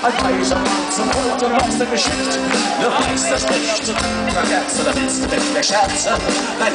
ein weiser Mann zum Tod und Meister geschickt. Du weißt es nicht, vergessen, das ist mit der Scherze.